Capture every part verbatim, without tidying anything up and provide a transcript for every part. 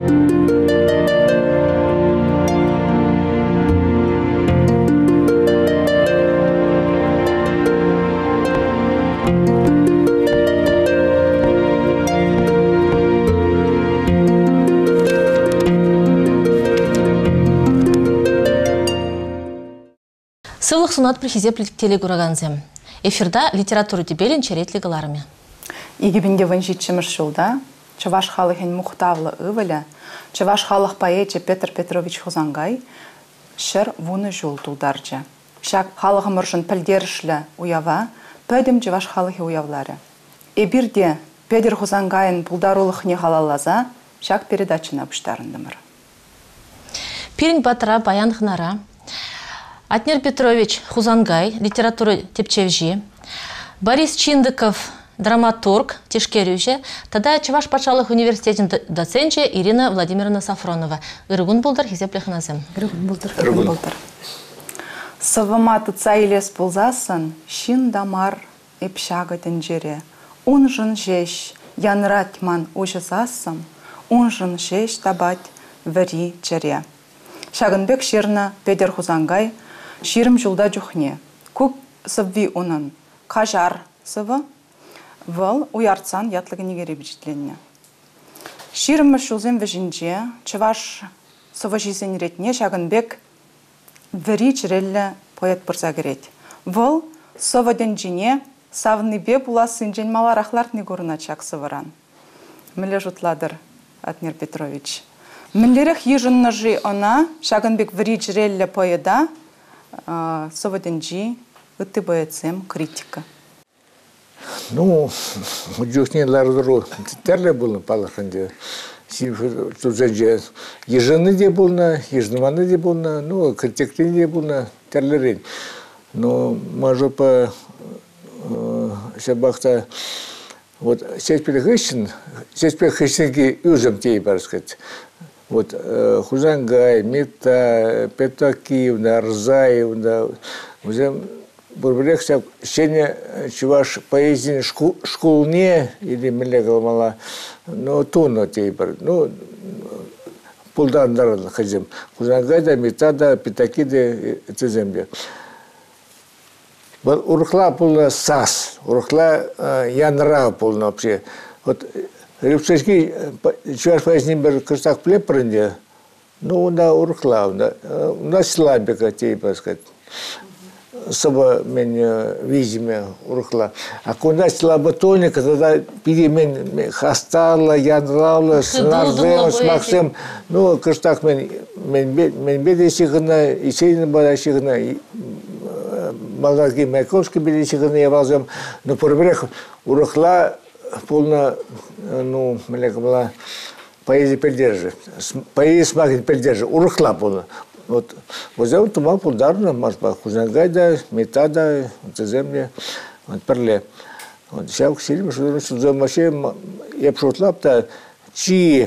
Сылық сунат прихизеплік телегураганзем. Эфирда литературы дебелін черетлігаларыми. Игибінде вынжитчіміш жылда Чуваш халыхен мұқтавлы ывылі, Чуваш халық поэте Петр Петрович Хузангай шыр вуны жол тулдаржы. Шак халығы мұршын пілдерішлі уява, пөдім Чуваш халығы уявлары. Эбирде Петр Хузангайын пулдарулық не халалаза, шак передачына бұштарындымыр. Пиринг батыра баян хнара. Атнер Петрович Хузангай, литературы тепчевжи, Борис Чиндыков, драматург, тишкерюже, тогда Чуваш патшалық университетин доценче Ирина Владимировна Сафронова. Иргун булдар, хизеплехназем. Иргун булдар, иргун булдар. Саваматы цайлес булзасын, шин дамар эпшага тенджере. Он жын жеш, янратман ужасасым, он жын жеш табать вари чере. Шагынбек шерна Петр Хузангай, ширым жылда жүхне. Көк сывви онын кажар сывы, выл уяртсан ятлығы негері бежітленне. Ширым жылзен вежінже, Чуваш сывы жезен ретне Шагынбек вари черелі поэт бұрза керет. Выл сывыден жіне савны бе буласын жен маларахлар негорына чак сывыран. Мілі жұтладыр, Атнер Петрович. Мілеріх ежінны жи она, Шагынбек вари черелі поэда, сывыден ыты боецем критика. Ну, жүхнен лардыру тәрлі болын палықынды. Ежіні де болына, ежныманы де болына, ну, критиктен де болына тәрлерін. Ну, мажопа шабақта вот сеспелі хыщын, сеспелі хыщынки үзім тей бар сказать. Вот Хузангай, Мета, Петакиевна, Арзаевна, өзім Бурбелек сәп шене Чуваш поэзияны школне или мілі қалмала, ну, туно тей бар. Ну, пулдандарын қызым. Хузангайда, Метада, Петакиде, тіземде. Бұл ұрықла пулна сас, ұрықла янра пулна вообще. Вот Репшешки Чуваш поэзияны бір кырсақ плеп бірінде, ну, онда ұрықла, онда слабика тей бар сказать. Соба мен визиме урухла. А куда слабо тоника, тогда пиди мен хастала, янрала, снарзем, с Максим. Ну, кыштак мен мен беде сигна, и сейна бада сигна, Малдатки Майковский беде сигна, я валзем. Но порбрех урухла полна, ну, млека была поэзия поддержит. Поэзия смагит поддержит. Урухла полна. Вот, возьмем туман пулдарно, может быть, Хузангайда, Метада, земля, вот перле. Вот сейчас к сильному, что что вообще я пошутла, то чи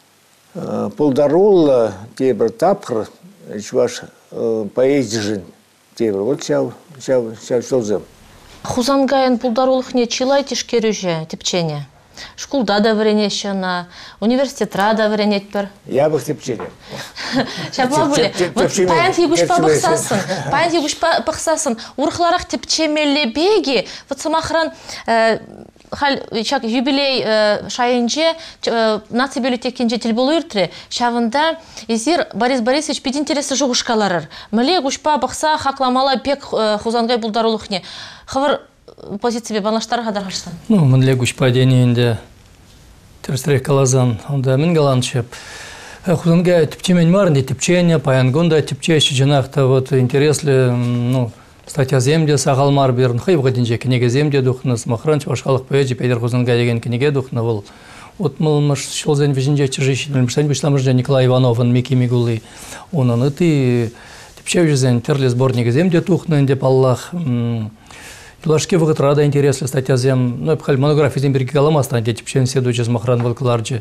пулдарола, те братапхр, Чуваш поездижен, те вот сейчас сейчас сейчас что зем. Хузангайын пулдаролых не чилай тишкерюже тепчене. Школда да варенещена, университетра да варенетпер. Я бы тепчене. Шабла были. Вот паянт ебуш пабахсасын, паянт ебуш пахсасын. Урхларах тепчемеле беги. Вот самахран хал чак юбилей шайынже нация библиотекинже телболуиртре. Шавында изир Борис Борисович пид интересы жугушкаларыр. Меле гушпа бахса хакламала пек Хузангай булдарулухне. Хавар позиция банаштар хадархаштан. Ну, мен легуш падениенде терстрек калазан, онда мен галанчеп. Хузангай типчемен марни типчене, паянгонда типчеше жанахта вот интересли, ну, статья земде сагалмар берн, хайбга динже книга земде духна, смахран Чувашхалық поэзия Петр Хузангай деген книге духна был. Вот мы маш шолзен вижинже чижищен, мштань бишламжда Николай Ивановын Мики Мигулы. Онан ты типчевжен терли сборник земде тухна, инде паллах. Тулашки вакыт рада интересле статья зем, ну, пхаль монография зем берги каламастан, где типчен седу через махран валкаларджи,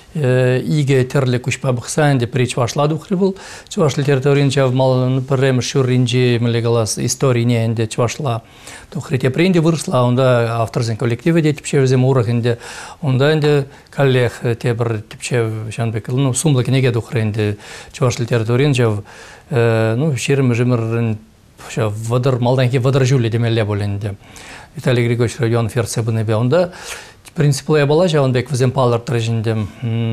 иге терле кушпа бхсан, где прич вашла духри был, чуваш литературин чав мал прем шуринджи млегалас истории не инде чувашла. Тухри те принде выросла, он да автор зем коллектива где типче зем урах инде, он да инде коллег те бр типче шанбек, ну сумла книге духри инде чуваш литературин чав, ну ширм жимр вадар малданки вадар жюли демелле боленде. Виталий Григорьевич район ферце бынебе. Онда принципла я бала жаун бек вазем палар трежинде.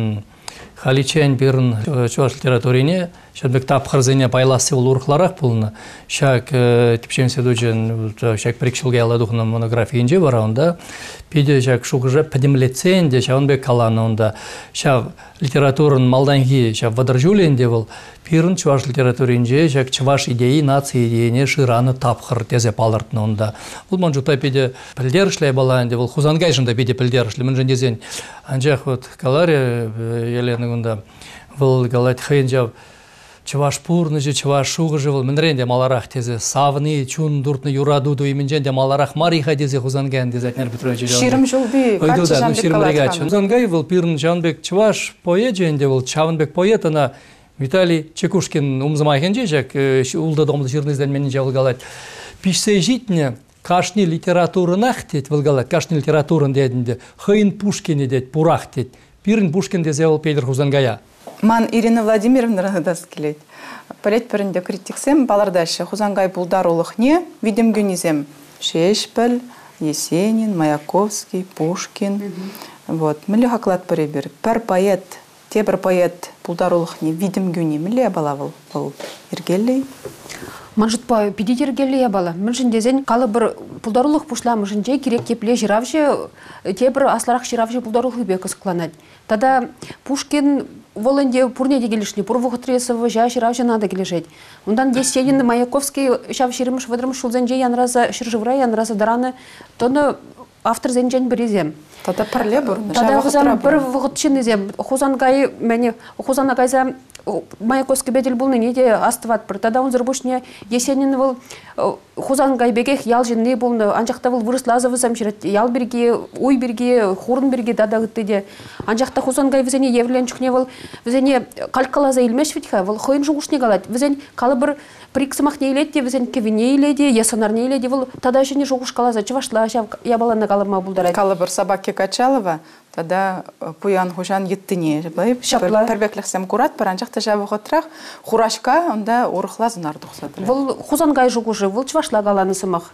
Халичен бирн чуваш литературине, шабек тап харзене байласы ул урхларак булны. Шак типчен седуджен шак прикшилге ала духна монографиинже бара онда. Пиде шак шугже подемлеценде шаун бек калана онда. Шав литературын малданги шав вадар жюленде был. Пирн чуваш литературинже шак чуваш идеи нации идеяне шираны тапхыр тезе палартны онда. Бул манжута пиде пилдершле баланде был хузангайжында пиде пилдершле мен жендезен. Анжах вот каларе Елена гунда был галат хенжав чуваш пурны же чуваш шугы же был менренде маларах тезе савны чун дуртны юраду ду именженде маларах мариха тезе хузанган тезе Атнер Петрович. Ширим жулби качы жанбек калат. Хузангай был пирн жанбек чуваш поэт женде был чаванбек поэт ана Виталий Чекушкин умзамайхенже жак улда домды жирныздан менен жавыл галат. Пишсе житне кашни литературынах тет вылгалат, кашни литературын дединде, хыйын Пушкине дед, пурах тет. Пирин Пушкин дезе ол Пейдер Хузангая. Ман Ирина Владимировна рагадас келет. Палет пиринде критиксем балардашы Хузангай булдарулых не, видим гюнизем. Шешпел, Есенин, Маяковский, Пушкин. Вот, милли хаклат перебир. Пер поэт, те бір поэт булдарулых не, видим гюни, милли балавыл, бұл иргеллей. Манжытпа пидитер гелия бала. Мыншын дезен калы бір пулдарулық пушла мыншынже керек кепле жиравже, те бір асларақ жиравже пулдарулық бек ысқланады. Тада Пушкин волынде пурне дегелешли, пурвухотресовы жа жиравже надо келешет. Ондан Есенин, Маяковский шав ширимыш выдрымыш шулзенже янраза шыржывра, янраза дараны, тоны автор зенжен бірезем. Тада парле бұр. Тада хузан бір вғытшын ezem. Хузангай мәне хузанагайза Маяковский бедел был неде астыват бір. Тада он зарбушне Есенин был хузангай бегех ял жинне был анжақта был вырыслазы вызам жирет. Ял берге, ой берге, хурын берге дада гытыде. Анжақта хузангай візене евленчукне был візене калькалаза илмеш витха. Был хойын жугушне галат. Візен калы бір приксымақ не иледе, візен кевине иледе, ясанар не иледе. Был тада жіне жугуш калаза чывашла, я балана калыма булдарай. Калы бір собаки Качалова, тогда пуян хужан еттіне. Пербеклексем курат, паранчақта жабы ғотрах, хурашка, онда урықлазын ардық садыр. Вол хузангай жугужы, вол чывашла галаны сымақ.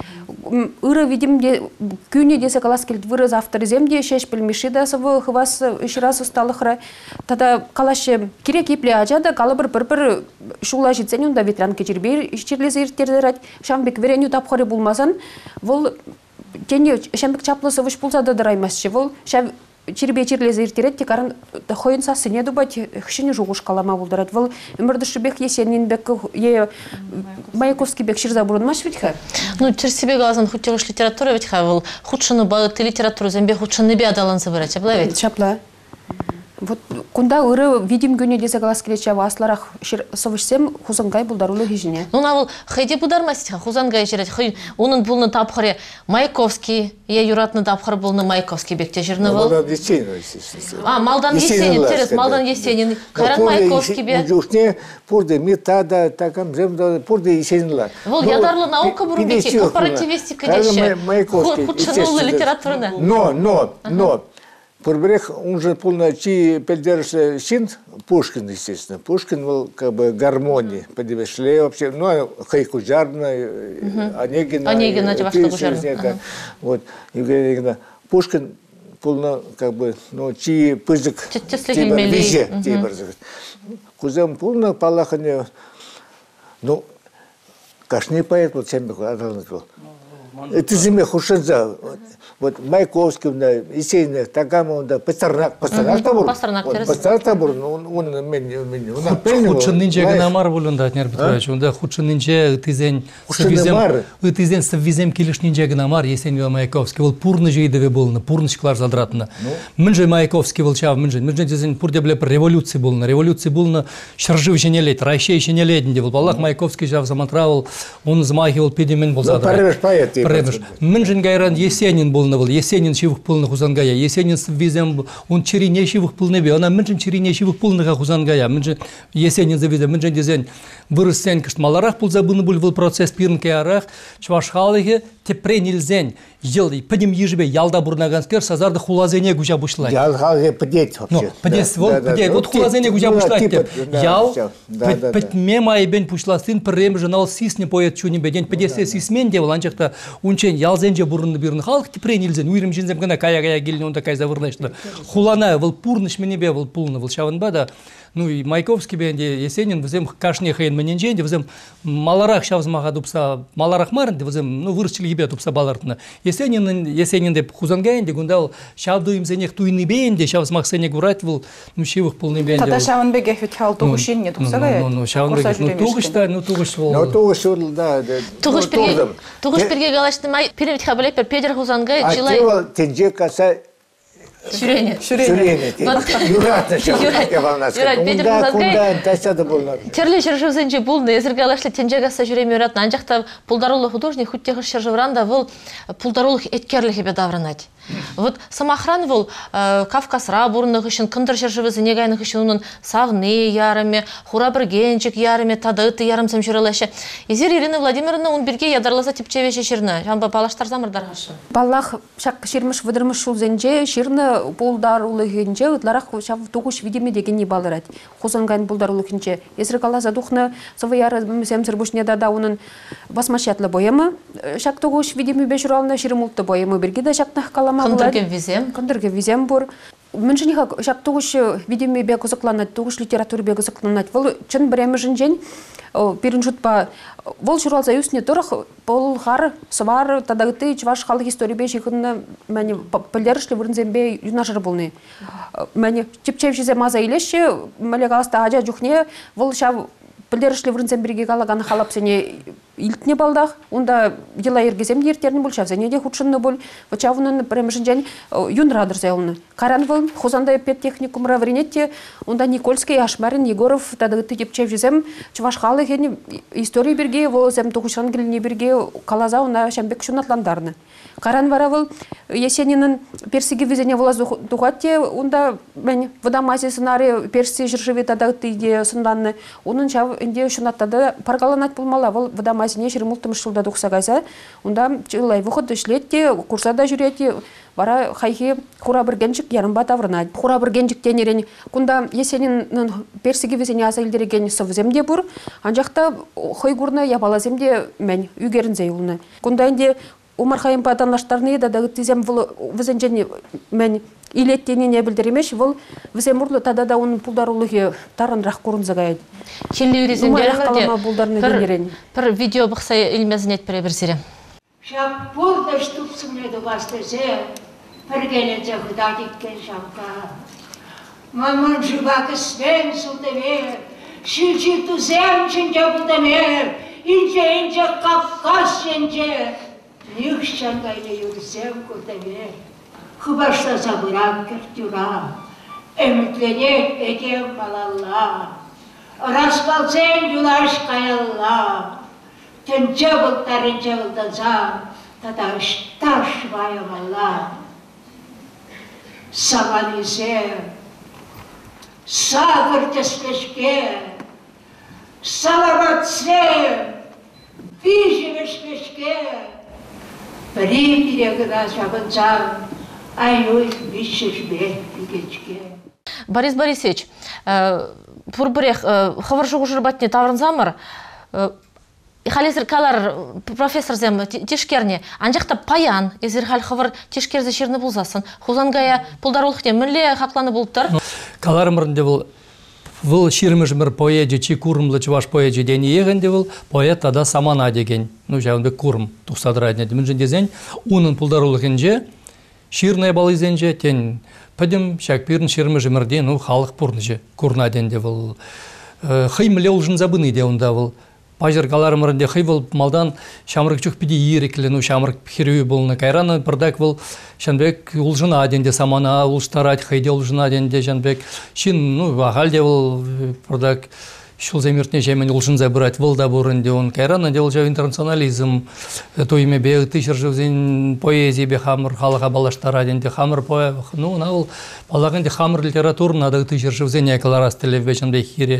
Үрі видимде күне десе калас келді вырыз авториземде шеш білмеші да сывы хывас үшірас ұсталықыры. Тада калашы керек епле ажада калы бір бір шула жетсен, онда ветран кечербей ішчерлесі ертердер шамбек вереню тапқары болмасан, вол Тенде шамбек чаплысы выш пулса да дыраймасшы. Вол шам чербе черлезе иртерет текарын хойын сасыне дубать хшыне жугуш калама булдырат. Вол өмірдіші бек Есенин бек е Маяковский бек ширза бурынмаш ведьха. Ну, терсибе глазан хутирыш литература ведьха. Вол худшыны бағыты литературу зембе худшыны бе адалан забирать. Чапла ведь? Чапла. Вот кунда ыры видим гөне десе галас келече асларах совышсем хузангай булдарулы хижине. Ну навыл хайде будармастиха хузангай жирет. Хай унын булны тапхаре Маяковский, я юратны тапхар булны Маяковский бекте жирны был. Малдан Есенин. А, Малдан Есенин, интерес, Малдан Есенин. Кайран Маяковский бе. Жушне пурде метада такам земда пурде Есенинлар. Вол ядарлы наука бурбети, корпоративистика деше. Худшынулы литературна. Но, но, но. Пурберех, он же полночи поддерживается син Пушкин, естественно. Пушкин был как бы гармонии, подвешли вообще, ну, Хайкуджарна, Онегина. Онегина, это ваша Куджарна. Вот, Евгения Пушкин полно как бы, ну, чи пызык, типа визе, типа. Кузем полно палахане, ну, кашни поэт, вот семь был. Это земля хушенза. Вот Маяковский, Есенин, Тагама, Пастернак, Пастернак табур. Пастернак табур, он мен, он апельный. Худшын нинче генамар болында Атнер Петрович, онда худшын нинче тизен совизем, тизен совизем килиш нинче генамар Есенин Маяковский, ол пурны жейдеве болны, пурнычклар задратны. Мынже Маяковский был чав, мынже, мынже тизен пурде бле революция болны, революция болны, шаржы еще не лет, райше еще не летінде был. Баллах Маяковский жав заматравал, он змахивал педимен был задrat. премеш. Мынжын гайран Есенин болны был, Есенин шивых пылны хузангая, Есенин визем он чирине шивых пылны бе, она мынжын чирине шивых пылныга хузангая, мынжын Есенин завизем, мынжын дезен вырыстен кышт маларах пул забыны был был процесс пирнке арах, чвашхалыге тепренилзен, ел подим ежебе ялда бурнаганскер сазарды хулазене гужа бушлай. Ялхалыге подеть Ну, вообще. подеть, вот подеть, вот хулазене гужа бушлай. Ял, пет мема и бен пушла сын прем журнал сисне поет чуни беден подеть сисмен девал анчакта унчен ялзенже бурны бирны халк тепренилзен уйрым жинзем гана кая кая гилне он такая завырнышты. Хулана был пурныш мене бе был пулны был шаванбада. Ну и Майковский бенде Есенин взем кашне хейн мененженде взем маларах шавзмага дупса маларах марынде взем ну вырчили ебе дупса балартна. Есенин Есенин деп хузангайнде гундал шавду имзенех туйны бенде шавзмак сене гурат был ну шивых полный бенде. Тата шаванбеге фитхал тугушинне тупсагай. Ну ну шаванбеге ну тугышта ну тугыш бол. Ну тугыш ол да. Тугыш перге тугыш перге галашты май перевит хабале пер Петр хузангай жилай. А тенже каса Шүрене. Шүрене. Юрат шаванбеге волнас. Кунда кунда тасада болар. Терле шыржывзенже булны эзергалашлы тенжегаса жүреме юрат анжакта пулдарулы художник хуттегы шыржывранда был пулдарулых эткерлихи бедавранать. Вот самохран был Кавказ рабурных үшін кындыр шыржывызыне гайных үшін onun савны ярыме, хурабыргенчик ярыме, тадыты ярым сәмшірілеші. Езер Ирина Владимировна он бірге ядарласа типчеве шешірні. Жанба балаштар замырдарғашы. Баллах шак ширмыш выдырмыш шулзенже, ширны пулдарулыгенже, ытларах шав тугуш видеме деген не балырат. Хузанган пулдарулыгенже. Езер каласа духны савы яры сәмсір бұшне дада оның басмашятлы боемы. Шак тугуш видеме бешуралына ширмулты боемы бірге да шакнах калама. Кындырген визем. Кындырген визем бұр. Міншініға шак тугуш видеме бе кызыкланат, тугуш литературы бе кызыкланат. Вол чын біремі жінжен, перін жұтпа, вол шуралза юсне тұрық, бұл ғар, свар, тадағыты, чваш халық история бе жиғынны мәне пілдерішлі вырынзен бе юнашыр болны. Мәне чепчев жезе маза илеші, мәле қаласта ажа жүхне, вол шав пілдерішлі вырынзен бірге қалағаны қалап сене илтне балдақ, онда ела ергезем ертерні бұл, шавзене де худшынны бұл, вачавының премешінжен юн радыр зәуылны. Каран бұл, хозанда пет техникумра вренетте, онда Никольский, Ашмарин, Егоров, тадығыты депчев жезем, чувашқалы хені история бірге, ол зәм тұғышан келіне бірге қалаза, онда шәмбек шунатландарны. Каран вара бұл, Есенинін персиге везене волаз дұғатте, онда мен водамази сценарий перси жыржыве тадығыты иде сынданны, оның шав инде шунаттады паргаланат болмала, ол водамазине шырмылтымыш жылда дұқсағайса, онда жылай выход ішлетте, курсада жүретте, бара хайхи хура бір генчик ярымба таврынады. Хура бір генчик тенерен, күнда Есениннің персиге везене асайлдереген совземде бұр, анжақта хойгурны ябалаземде мен үйгерінзей ұлны. Күнда инде Умар хайым паданлаштарны да дағыттызем візенжені мен илеттеніне білдіремеш, бұл візем ұрлы тада да оның пұлдарулығы тарынрақ көрінзіғайды. Келі үрезендеріңде бір видео бұқса илмезінет бірі бірсірем. Шап бұрда штупсымледі бастызе, бір келеде құда кеткен шапқа. Мамын жұбақы свен сұлтымер, шілчі тұзем чынча бұдамер, инче-инче қапқас чынче. Нюхшан гайны юрсем көтемер, Хыбаштаса бұрам кіртюра, Әмітленек екен балалла, Распалсен юлаш қаялла, Тінче бұлттарын жығылданса, Тадаш байымалла. Саван есе, Сағыр теслешке, Саламатсе, Бижімешлешке, Борис Борисович, пурбырех хаваржугу жырбатне таврынзамыр, халезір калар профессор зем тишкерне, анжақта паян, езір хал хавар тишкерзе шерні бұлзасын, хузангая пулдарулықте мүлі хақланы бұлттыр? Каларымырынде бұл Выл ширмыжмыр поэджи, чи курмлы чуваш поэджи дени егенде выл, поэт тада самана деген. Ну, жауынды курм тұқсадырайдың еді. Мүнжін дезен, унын пулдарулығынже, ширная балызенже, тен пәдім шакпирін ширмыжмырде, ну, халық пұрныжы, курна денде выл. Хый міле ұлжын забыны де онда выл. Пажыр каларымырынде хый выл малдан шамрық чух пиде ерекілі, ну, шамрық хирюй болны. Кайраны пырдак выл шанбек ұлжына денде самана ұлштарать, хайде ұлжына денде шанбек. Шин, ну, ағалде выл пырдак шул замертне жемен улшынза брать волда бурынде он кайрана дел жа интернационализм то име бе тысяча живзин поэзия бе хамыр халыга балаштара денде хамыр поэ ну нал балагынде хамыр литературна да тысяча живзин якаларас телевичен бе хире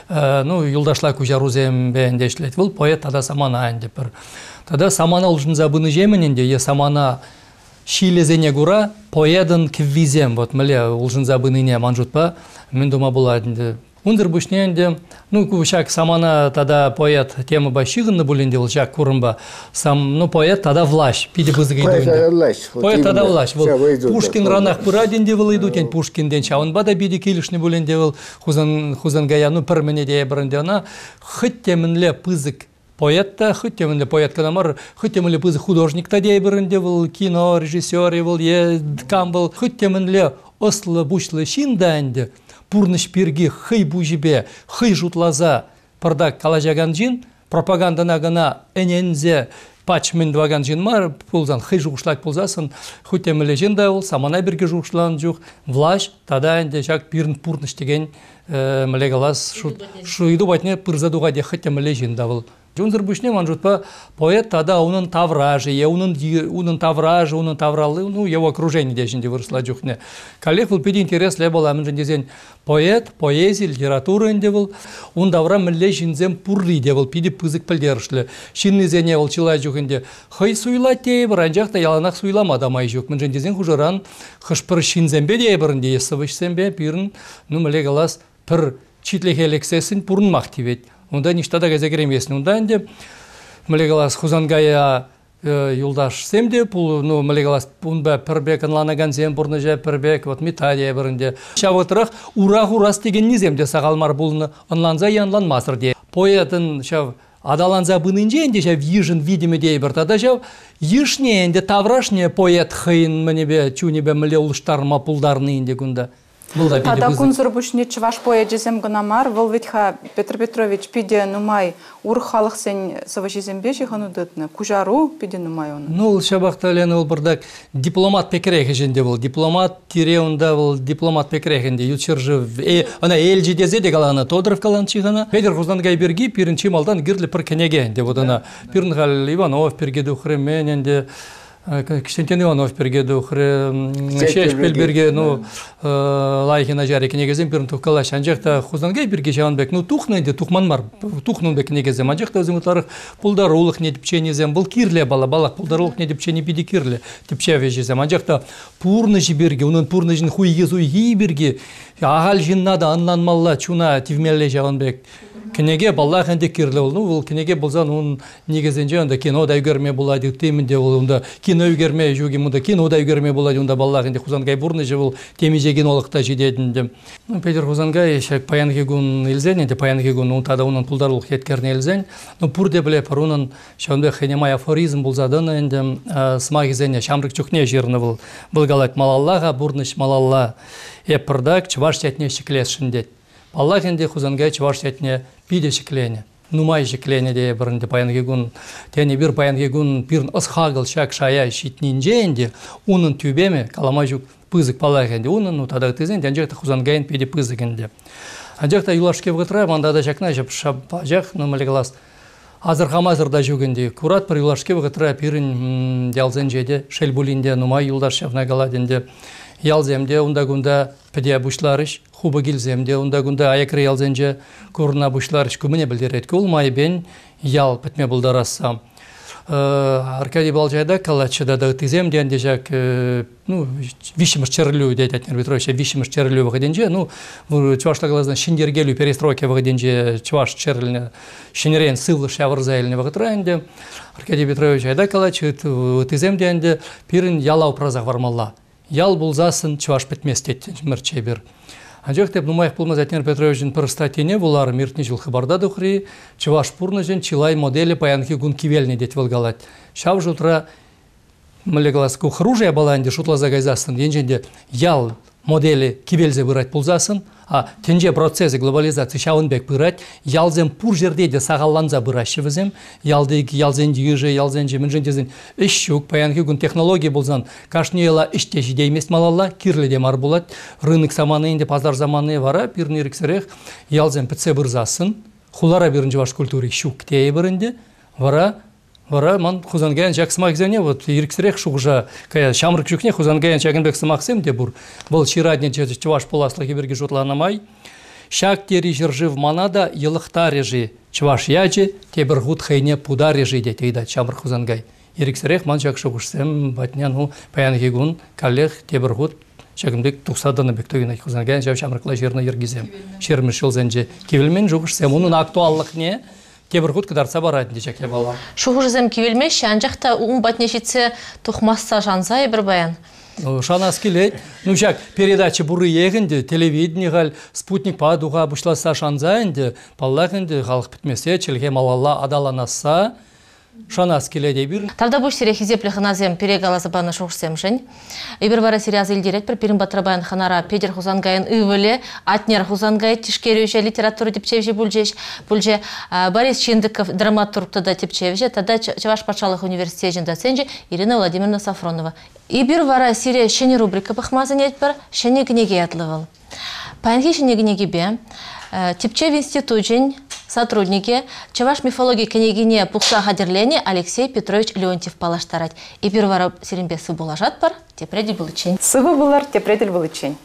ну юлдашла кужарузем бе эндешлет бул поэт тада самана анде бир тада самана улшынза быны жеменинде я самана шилезене гура поэдын квизем вот мле улшынза быныне манжутпа мен дома буладынде Ундер бушненде, ну кушак самана тада поэт тема башигынны булинде ул жак курымба. Сам ну поэт тада власть, пиде бызыгыйды. Поэт тада власть. Пушкин ранах пурадинде был идут, Пушкин ден чаун бада биде килишни булинде был хузан хузан гая ну пер мене де бренде она хоть темнле пызык поэт-та, хоть темнле поэт канамар, хоть темнле пызык художник та де бренде был кино режиссер был, е камбл, хоть темнле ослы бушлы шинданде. Пурныш пирги хый бужибе, хый жутлаза пардак калажаган жин, пропагандана гана энензе пачмен дваган жин мар, пулзан хый жугушлак пулзасын, хоть эмеле жинда ол, самана бирге жугушлан жуг, влаш, тада энде жак пирн пурныш деген мелегалас шуйду батне пырзадуга де хоть эмеле жинда ол. Жунзыр бушне манжутпа поэт тада унын тавражы, е унын унын тавражы, унын тавралы, ну его окружение дешинде выросла жухне. Коллег был пиди интерес лебал амын жендезен поэт, поэзия, литература инде был, он давра милле жинзем пурли де был пиди пызык пылдершле. Шинны зене был чила жухинде. Хай суйла те бранжакта яланак суйлама дамай жук. Мын жендезен хужаран хышпыр шинзембе де биринде есывышсембе пирн, ну мле галас пыр читлехелексесин пурн мактивет. Онда ништада газегерем есін. Онда әнде мілегалас хузангая юлдаш семде, пул, ну, мілегалас пунба пірбек, анланаган зем бұрны жа пірбек, вот металия бірінде. Шавытырақ урах-урас деген низемде сағалмар бұлыны анланза янлан масыр де. Поэтын шав адаланза бынынже әнде жав ежін видимі дей бір. Тада жав ешне әнде таврашне поэт хыйын мінебе, чунебе міле ұлыштарма пулдарны әнде күнда. Тада кунзыр бушне чываш поэджизем гынамар, выл ветха Петр Петрович пиде нумай ур халық сен савашизем беші хану дытны, кужару пиде нумай оны. Ну, шабақта лені ол бірдак дипломат пекерехеженде был, дипломат тире онда был дипломат пекерехенде, ютшыржы, ана элжи дезе де галана Тодоров калан чихана, Петр Хузангай берги пирін чималдан гирлі пір кенегенде, вот ана пирін ғал Иванов пергеду хремененде, Кштентен Иванов пергеду хре шешпел берге ну лайхина жари кенегезем пирн тухкалаш анжакта Хузангай берге жаванбек ну тухненде тухман бар тухнун бек кенегезем анжакта өзүмутларых пулдарулык не дипченезем был кирле бала балак пулдарулык не дипчени биди кирле дипче вежезем анжакта пурны жиберге унун пурны жин хуйге зуйги берге агал жиннада анланмалла чуна тивмелле жаванбек кенеге баллах энде кирле бол ну бул кенеге болзан ун негизинже анда кино да үйгөрме булады теминде бол унда кино үйгөрме жуги мында кино да үйгөрме булады унда баллах энде Хузангай бурны же бул темиже кинолукта жидединде ну Петр Хузангай шак паянкегун илзен энде паянкегун ун тада унун пулдарлык еткерне илзен ну пурде биле парунун шонде хенемай афоризм булзадын энде смагизене шамрык чукне жирны бул булгалат малаллага бурныш малалла эпрдак чваш четне шиклешиндет Аллах энде Хузангай чваш четне пиде шиклене. Нумай шиклене де бірінде паянгегун. Тени бір паянгегун пирн ысхагыл шак шая шитнинже энде, унын тюбеме каламай жук пызык палах энде. Унын ну тада тызен, анжакта Хузангайын пиде пызык энде. Анжакта юлашке вғытра, манда да жакна жап шабажак, ну малегалас. Азыр хамазыр да жүгінде. Курат бір юлашке вғытра пирін ялзен жеде, шелбулинде, нумай юлдаш шавна галаденде. Ялземде, унда гунда педе бушларыш, хуба гилземде, унда гунда аякры ялзенже курна бушларыш күміне білдерет. Кул май бен ял петме булдараса. Аркадий Балжайда калачыда да тиземде анде жак, ну, вишимыш черлю, дед Атнер Петрович, вишимыш черлю вғаденже, ну, чувашла глазна шиндергелю перестройки вғаденже чуваш черліне, шинерен сылы шавырзайліне вғатраенде. Аркадий Петрович айда калачы тиземде анде пирин ялау празақ вармалла. Ял булзасын чуваш петместет мірче бір. Анжақ деп нумайық болмаз Атнер Петровичін пір статине бұлар миртні жыл хабарда дұқри, чуваш пұрны жын чилай модели паянки гун кивеліне дет вылгалат. Шав жұтра мүлегалас ку хружия баланде шутла загайзасын, енженде ял модели кибелзе бырать пулзасын, а тенже процессы глобализации шаунбек бырать, ялзем пур жерде де сағалланза бырашы візем, ялдег, ялзен дүйже, ялзен жемін жендезін ішшук, паянки күн технология болзан, кашнеяла іштеші деймес малалла, кирлі де мар болат, рынок заманы инде пазар заманы вара, пирни рексерех, ялзен пітсе бырзасын, хулара бірінші ваш культуры шук тее бірінде, вара, Вара ман хузангаян жак сымақ зәне, вот ирексірек шуғжа, кая шамрық жүкне хузангаян жагынбек сымақ сем де бұр. Бұл ширадне чываш поласлы кеберге жотланамай. Шак тері жыржив манада елықта режи чываш яджи, тебір ғуд хайне пуда режи де тейда шамрық хузангай. Ирексірек ман жак шуғышсем, батня, ну, паян хигун, калех, тебір ғуд, жагынбек тұқсадыны бектөгін хузангаян жав шамрықла жерна ергізем. Шермішіл зәнже. Кевілмен жуғышсем, оның актуаллық не? Кебір құт кыдарса барады дешек я бала. Шуғы жызем кевелмеш, анжақта ұң батнешетсе тұқмасса жанзай бір баян. Шанас келет. Ну, жак, передача бұры егінді, телевидение ғал, спутник падуға бұшласа шанзайынды, паллағынды, ғалық бітмесе, челге малалла адаланаса, шанас келеде бір. Тавда бұш сирек хизеплі ханазем перегала забаны шоқсем жын. Ибір бара сириазы илдерет бір перін батырабайын ханара педер хузангайын үвілі, атнер хузангай тишкерюже литературы тепчевже бүлжеш. Бүлже Борис Чиндыков драматургты да тепчевже, тада Чаваш патшалық университет доценже Ирина Владимировна Сафронова. Ибір бара сирия шені рубрика пахмазын етпір, шені гнеге атлывал. Паянги шені гнеге бе, тепчев институт жын, сотрудники Чаваш мифологии княгине Пухса Хадерлене Алексей Петрович Леонтьев палаштарать. И первара сиренбе сы булажат пар, тепреди был чень. Сывы булар, тепредель был чень.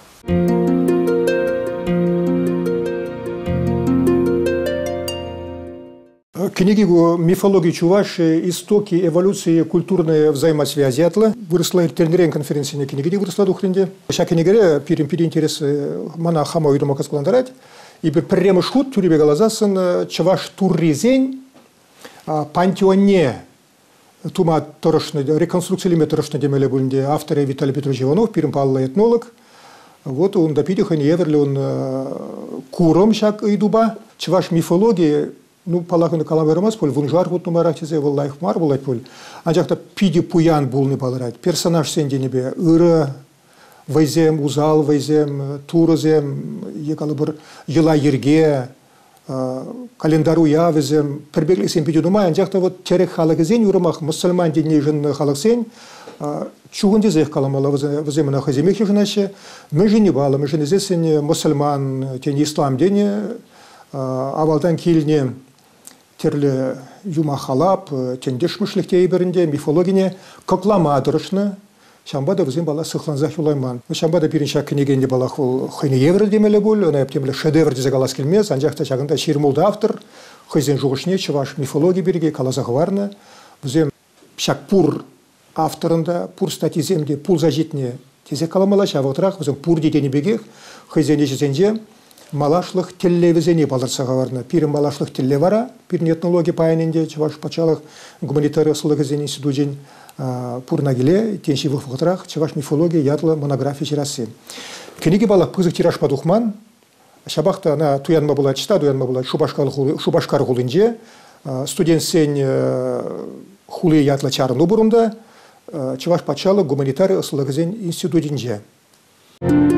Книгу «Мифология Чувашии. Истоки эволюции культурной взаимосвязи» атла. Выросла интернерен конференции на книге, выросла духренде. Ша книгере пирим-пири интерес мана хама уйдума каскуландарать. И бір пірремі шут түребе қалазасын чаваш туррезень пантеоне тума тұрышны, реконструкциялеме тұрышны демелі бөлінде авторы Виталий Петрович Иванов, пирім палла этнолог. Вот он допитихан еверлі он куром шак идуба. Чаваш мифология, ну, палахыны каламерымаз пөл, вунжар вот нумарах тезе, вол лайф мар болать пөл. Анжақта пиди пуян болны балырать. Персонаж сенденебе, ыры, вайзем, узал вайзем, турызем, екалы бір ела ерге, календару явызем, пірбеглі сен пиди думай, анжақта вот терек халық зен, юрымақ мұсылман денне жын халық сен, чуғын дезех каламала ваземына хаземек жынашы, мы жыны балы, мы жыны зесен мұсылман, тен ислам дене, авалдан келіне терлі юма халап, тен дешмішліктей бірінде, мифологине, коклама дұрышны, Шамбада візім бала сықланзақ юлайман. Шамбада бірінші книгенде бала құл қойны еврі демелі бұл, оны әптемелі шедевр дезе қалас келмес, анжақта жағында шермулды автор, қойзен жұғышне, чываш мифология берге, қалазағы варны. Візім шак пұр авторында, пұр статиземде, пұл зажитне тезе қаламала, шавықтырақ, візім пұр детені бегек, қойзен ежізенде малашлық телле візене балырсаға варны. Пирім малашлық телле вара, пирін этнология пайыненде, чываш пачалық гуманитария сылығы зен институтен пурнагиле, тенши вұқытырақ, чаваш мифология ятлы монография жирасы. Кенеге балық пызық тираж падухман, шабақта ана туянма болады, шта туянма болады, шубашкар ғулынже, студент сен хулы ятлы чарыну бұрында, чаваш пачалы гуманитария сылығы зен институтенже.